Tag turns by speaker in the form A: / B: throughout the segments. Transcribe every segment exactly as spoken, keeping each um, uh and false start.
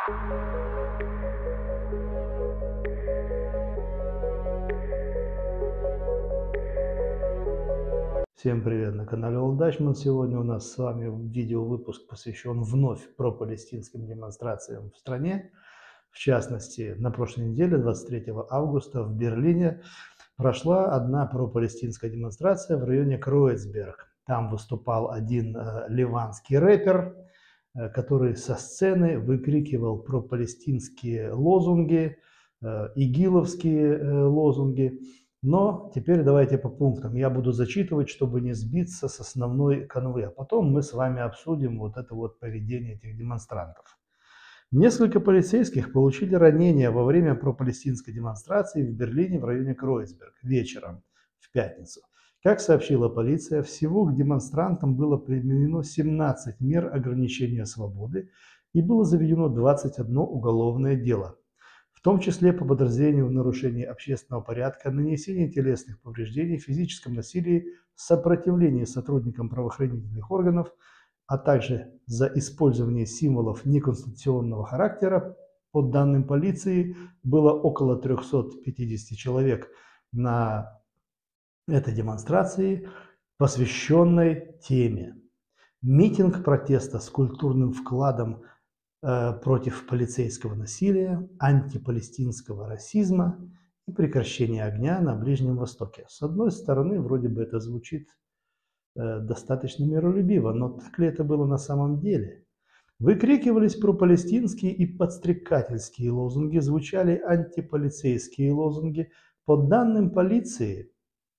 A: Всем привет на канале All Dutchman. Сегодня у нас с вами видеовыпуск посвящен вновь пропалестинским демонстрациям в стране. В частности, на прошлой неделе, двадцать третьего августа, в Берлине прошла одна пропалестинская демонстрация в районе Кройцберг. Там выступал один э, ливанский рэпер, э, который со сцены выкрикивал пропалестинские лозунги, э, игиловские э, лозунги. Но теперь давайте по пунктам. Я буду зачитывать, чтобы не сбиться с основной канвы. А потом мы с вами обсудим вот это вот поведение этих демонстрантов. Несколько полицейских получили ранения во время пропалестинской демонстрации в Берлине в районе Кройцберг вечером в пятницу. Как сообщила полиция, всего к демонстрантам было применено семнадцать мер ограничения свободы и было заведено двадцать одно уголовное дело. В том числе по подозрению в нарушении общественного порядка, нанесении телесных повреждений, физическом насилии, сопротивлении сотрудникам правоохранительных органов, а также за использование символов неконституционного характера. По данным полиции, было около трёхсот пятидесяти человек на этой демонстрации, посвященной теме «Митинг протеста с культурным вкладом против полицейского насилия, антипалестинского расизма и прекращения огня на Ближнем Востоке». С одной стороны, вроде бы это звучит э, достаточно миролюбиво, но так ли это было на самом деле? Выкрикивались пропалестинские и подстрекательские лозунги, звучали антиполицейские лозунги. По данным полиции,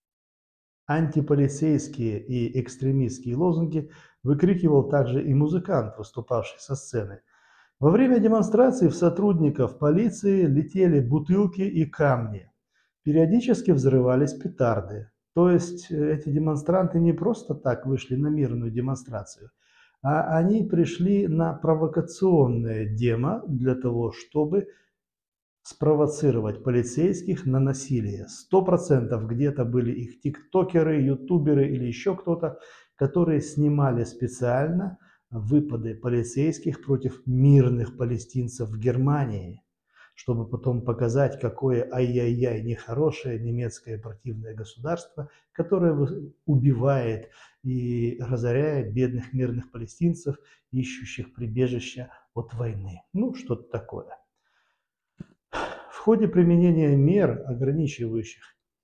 A: антиполицейские и экстремистские лозунги выкрикивал также и музыкант, выступавший со сцены. Во время демонстрации в сотрудников полиции летели бутылки и камни. Периодически взрывались петарды. То есть эти демонстранты не просто так вышли на мирную демонстрацию, а они пришли на провокационное демо для того, чтобы спровоцировать полицейских на насилие. Сто процентов где-то были их тиктокеры, ютуберы или еще кто-то, которые снимали специально выпады полицейских против мирных палестинцев в Германии, чтобы потом показать, какое ай-яй-яй нехорошее немецкое противное государство, которое убивает и разоряет бедных мирных палестинцев, ищущих прибежища от войны. Ну, что-то такое. В ходе применения мер, ограничивающих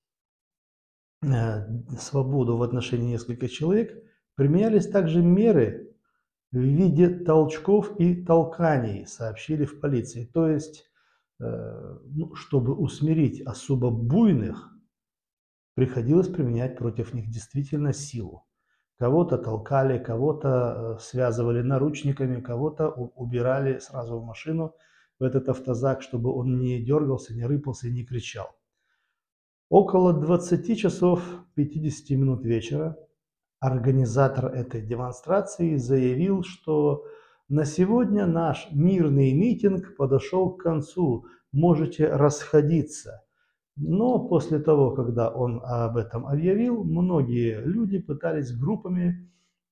A: э, свободу в отношении нескольких человек, применялись также меры в виде толчков и толканий, сообщили в полиции. То есть, э, ну, чтобы усмирить особо буйных, приходилось применять против них действительно силу. Кого-то толкали, кого-то связывали наручниками, кого-то убирали сразу в машину, в этот автозак, чтобы он не дергался, не рыпался и не кричал. Около двадцати часов пятидесяти минут вечера организатор этой демонстрации заявил, что на сегодня наш мирный митинг подошел к концу, можете расходиться. Но после того, когда он об этом объявил, многие люди пытались группами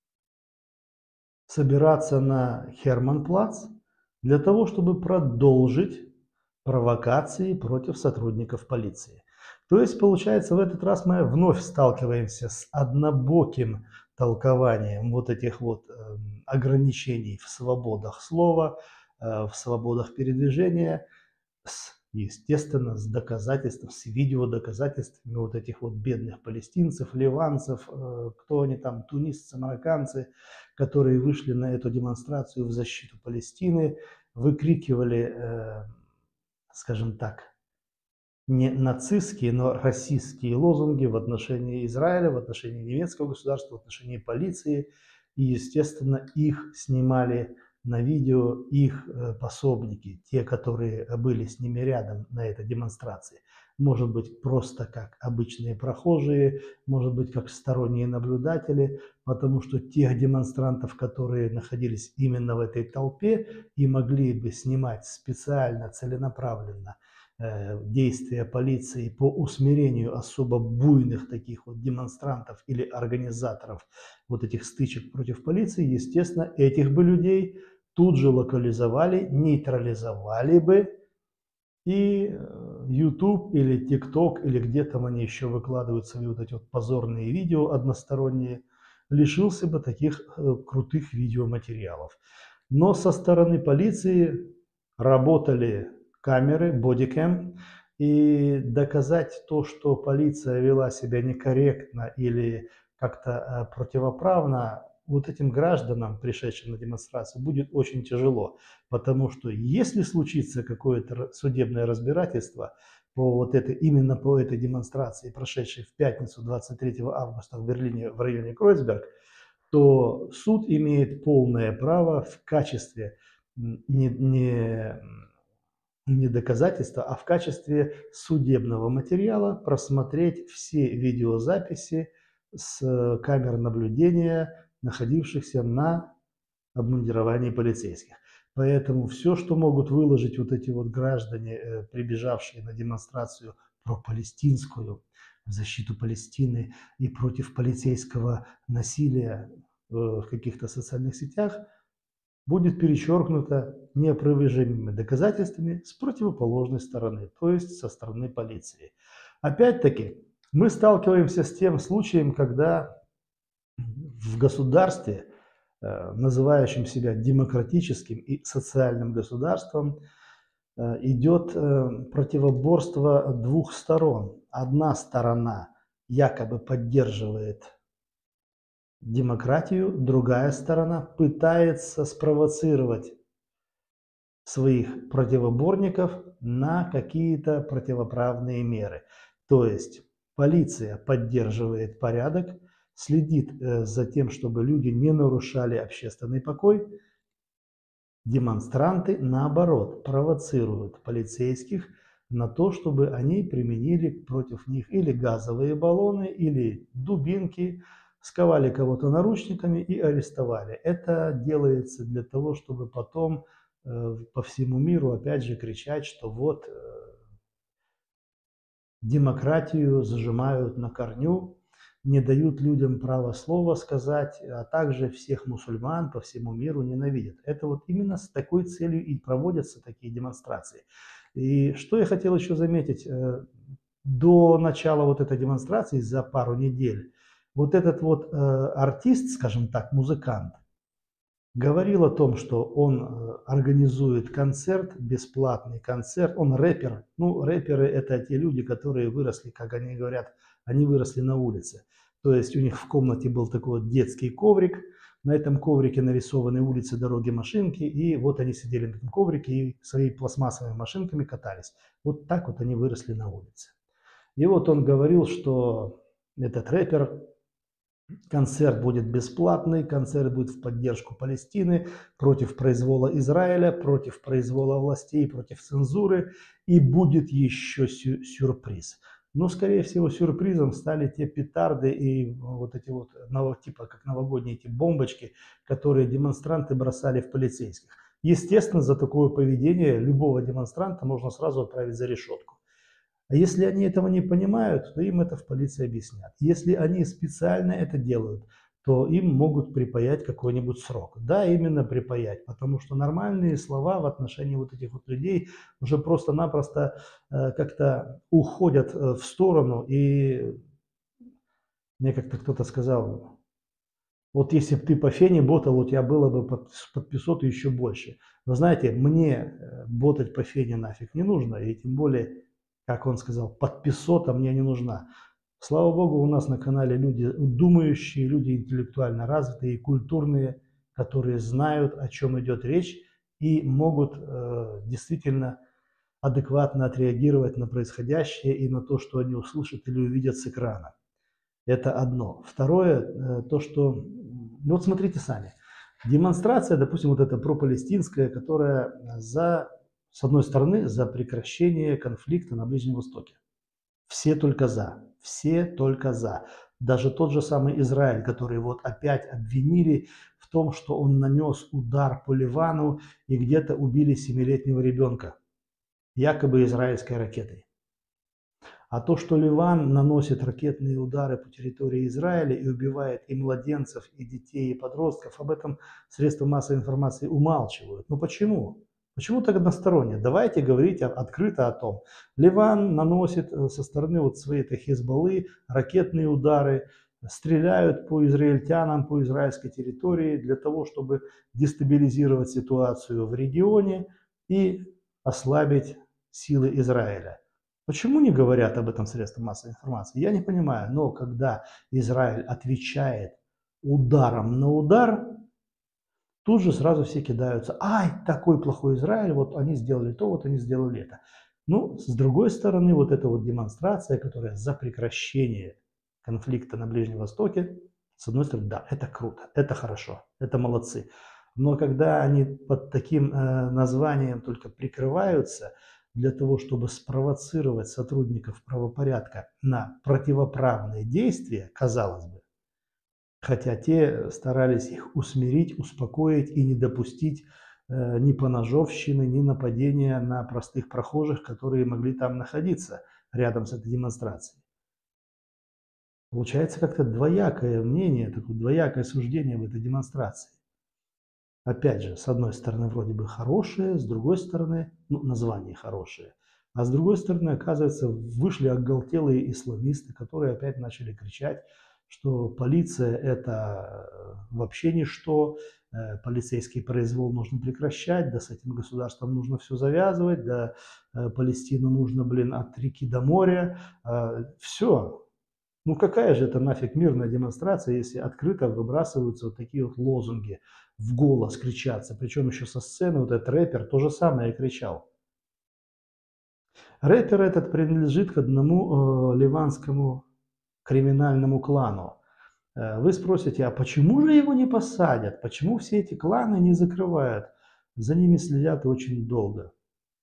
A: собираться на Херманплац для того, чтобы продолжить провокации против сотрудников полиции. То есть, получается, в этот раз мы вновь сталкиваемся с однобоким толкованием вот этих вот э, ограничений в свободах слова, э, в свободах передвижения, с, естественно, с доказательством, с видеодоказательствами вот этих вот бедных палестинцев, ливанцев, э, кто они там, тунисцы, марокканцы, которые вышли на эту демонстрацию в защиту Палестины, выкрикивали, э, скажем так, не нацистские, но расистские лозунги в отношении Израиля, в отношении немецкого государства, в отношении полиции. И, естественно, их снимали на видео их пособники, те, которые были с ними рядом на этой демонстрации. Может быть, просто как обычные прохожие, может быть, как сторонние наблюдатели, потому что тех демонстрантов, которые находились именно в этой толпе и могли бы снимать специально, целенаправленно действия полиции по усмирению особо буйных таких вот демонстрантов или организаторов вот этих стычек против полиции, естественно, этих бы людей тут же локализовали, нейтрализовали бы, и YouTube или TikTok, или где там они еще выкладывают свои вот эти вот позорные видео односторонние, лишился бы таких э, крутых видеоматериалов. Но со стороны полиции работали камеры, бодикэм, и доказать то, что полиция вела себя некорректно или как-то э, противоправно, вот этим гражданам, пришедшим на демонстрацию, будет очень тяжело. Потому что если случится какое-то судебное разбирательство по вот этой, именно по этой демонстрации, прошедшей в пятницу двадцать третьего августа в Берлине в районе Кройцберг, то суд имеет полное право в качестве не, не, не доказательства, а в качестве судебного материала просмотреть все видеозаписи с камер наблюдения, находившихся на обмундировании полицейских. Поэтому все, что могут выложить вот эти вот граждане, э, прибежавшие на демонстрацию пропалестинскую, в защиту Палестины и против полицейского насилия э, в каких-то социальных сетях, будет перечеркнуто неопровержимыми доказательствами с противоположной стороны, то есть со стороны полиции. Опять-таки, мы сталкиваемся с тем случаем, когда в государстве, называющим себя демократическим и социальным государством, идет противоборство двух сторон. Одна сторона якобы поддерживает демократию, другая сторона пытается спровоцировать своих противоборников на какие-то противоправные меры. То есть полиция поддерживает порядок, следит за тем, чтобы люди не нарушали общественный покой. Демонстранты, наоборот, провоцируют полицейских на то, чтобы они применили против них или газовые баллоны, или дубинки, сковали кого-то наручниками и арестовали. Это делается для того, чтобы потом э, по всему миру опять же кричать, что вот э, демократию зажимают на корню, не дают людям права слова сказать, а также всех мусульман по всему миру ненавидят. Это вот именно с такой целью и проводятся такие демонстрации. И что я хотел еще заметить, до начала вот этой демонстрации за пару недель, вот этот вот артист, скажем так, музыкант, говорил о том, что он организует концерт, бесплатный концерт, он рэпер. Ну, рэперы это те люди, которые выросли, как они говорят, они выросли на улице. То есть у них в комнате был такой вот детский коврик, на этом коврике нарисованы улицы, дороги, машинки, и вот они сидели на этом коврике и своими пластмассовыми машинками катались. Вот так вот они выросли на улице. И вот он говорил, что этот рэпер, концерт будет бесплатный, концерт будет в поддержку Палестины, против произвола Израиля, против произвола властей, против цензуры, и будет еще сю сюрприз. Но, скорее всего, сюрпризом стали те петарды и вот эти вот, типа как новогодние эти бомбочки, которые демонстранты бросали в полицейских. Естественно, за такое поведение любого демонстранта можно сразу отправить за решетку. А если они этого не понимают, то им это в полиции объяснят. Если они специально это делают, то им могут припаять какой-нибудь срок. Да, именно припаять, потому что нормальные слова в отношении вот этих вот людей уже просто-напросто э, как-то уходят э, в сторону. И мне как-то кто-то сказал, вот если бы ты по фене ботал, у тебя было бы подписоты еще больше. Вы знаете, мне ботать по фене нафиг не нужно, и тем более, как он сказал, подписота мне не нужна. Слава богу, у нас на канале люди думающие, люди интеллектуально развитые, культурные, которые знают, о чем идет речь, и могут э, действительно адекватно отреагировать на происходящее и на то, что они услышат или увидят с экрана. Это одно. Второе, то, что... Ну вот смотрите сами. Демонстрация, допустим, вот эта пропалестинская, которая за, с одной стороны, за прекращение конфликта на Ближнем Востоке. Все только за. Все только за. Даже тот же самый Израиль, который вот опять обвинили в том, что он нанес удар по Ливану и где-то убили семилетнего ребенка. Якобы израильской ракетой. А то, что Ливан наносит ракетные удары по территории Израиля и убивает и младенцев, и детей, и подростков, об этом средства массовой информации умалчивают. Ну почему? Почему так односторонне? Давайте говорить открыто о том. Ливан наносит со стороны вот своей этой Хезболлы ракетные удары, стреляют по израильтянам, по израильской территории для того, чтобы дестабилизировать ситуацию в регионе и ослабить силы Израиля. Почему не говорят об этом средства массовой информации? Я не понимаю, но когда Израиль отвечает ударом на удар, тут же сразу все кидаются: ай, такой плохой Израиль, вот они сделали то, вот они сделали это. Ну, с другой стороны, вот эта вот демонстрация, которая за прекращение конфликта на Ближнем Востоке, с одной стороны, да, это круто, это хорошо, это молодцы. Но когда они под таким э, названием только прикрываются для того, чтобы спровоцировать сотрудников правопорядка на противоправные действия, казалось бы, хотя те старались их усмирить, успокоить и не допустить э, ни поножовщины, ни нападения на простых прохожих, которые могли там находиться рядом с этой демонстрацией. Получается как-то двоякое мнение, такое двоякое суждение в этой демонстрации. Опять же, с одной стороны, вроде бы хорошие, с другой стороны, ну, название хорошее. А с другой стороны, оказывается, вышли оголтелые исламисты, которые опять начали кричать, что полиция – это вообще ничто, полицейский произвол нужно прекращать, да с этим государством нужно все завязывать, да Палестину нужно, блин, от реки до моря. Все. Ну какая же это нафиг мирная демонстрация, если открыто выбрасываются вот такие вот лозунги, в голос кричатся, причем еще со сцены вот этот рэпер то же самое и кричал. Рэпер этот принадлежит к одному э, ливанскому криминальному клану. Э, вы спросите, а почему же его не посадят? Почему все эти кланы не закрывают? За ними следят очень долго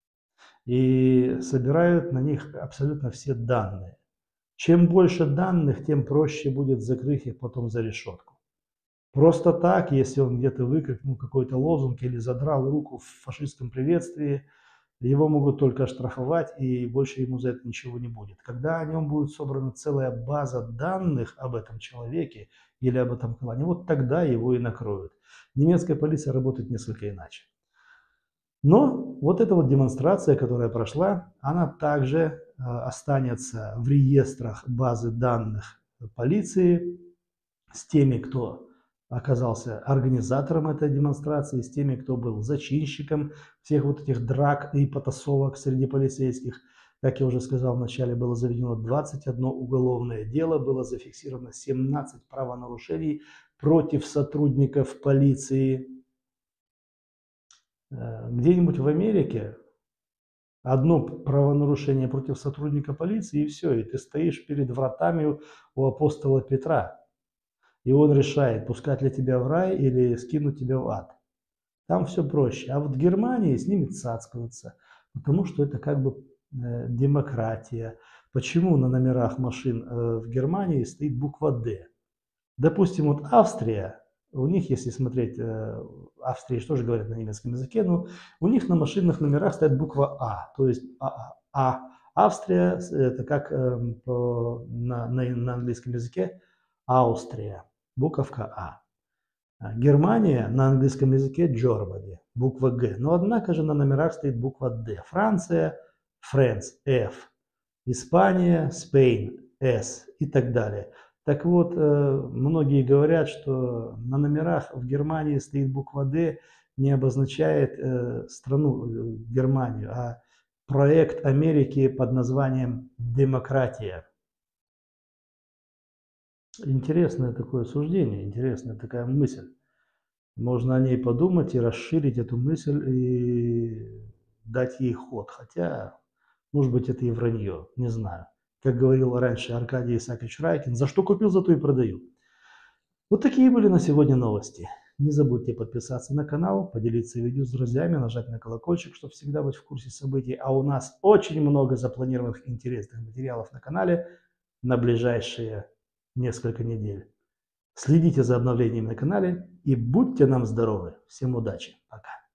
A: и собирают на них абсолютно все данные. Чем больше данных, тем проще будет закрыть их потом за решетку. Просто так, если он где-то выкрикнул какой-то лозунг или задрал руку в фашистском приветствии, его могут только оштрафовать, и больше ему за это ничего не будет. Когда о нем будет собрана целая база данных об этом человеке или об этом клане, вот тогда его и накроют. Немецкая полиция работает несколько иначе. Но вот эта вот демонстрация, которая прошла, она также останется в реестрах базы данных полиции с теми, кто оказался организатором этой демонстрации, с теми, кто был зачинщиком всех вот этих драк и потасовок среди полицейских. Как я уже сказал, вначале было заведено двадцать одно уголовное дело, было зафиксировано семнадцать правонарушений против сотрудников полиции. Где-нибудь в Америке одно правонарушение против сотрудника полиции, и все, и ты стоишь перед вратами у апостола Петра. И он решает, пускать ли тебя в рай или скинуть тебя в ад. Там все проще. А вот в Германии с ними цацкаются, потому что это как бы э, демократия. Почему на номерах машин э, в Германии стоит буква «Д»? Допустим, вот Австрия, у них, если смотреть, э, Австрии тоже говорят на немецком языке, но у них на машинных номерах стоит буква «А». То есть А. а Австрия, это как э, по, на, на, на английском языке Аустрия. Буковка А. Германия на английском языке Germany, буква Г. Но однако же на номерах стоит буква Д. Франция, France, F. Испания, Spain, S и так далее. Так вот, многие говорят, что на номерах в Германии стоит буква Д, не обозначает страну Германию, а проект Америки под названием «Демократия». Интересное такое суждение, интересная такая мысль. Можно о ней подумать и расширить эту мысль и дать ей ход. Хотя, может быть, это и вранье, не знаю. Как говорил раньше Аркадий Исаакович Райкин, за что купил, за то и продаю. Вот такие были на сегодня новости. Не забудьте подписаться на канал, поделиться видео с друзьями, нажать на колокольчик, чтобы всегда быть в курсе событий. А у нас очень много запланированных интересных материалов на канале на ближайшие несколько недель. Следите за обновлениями на канале и будьте нам здоровы. Всем удачи. Пока.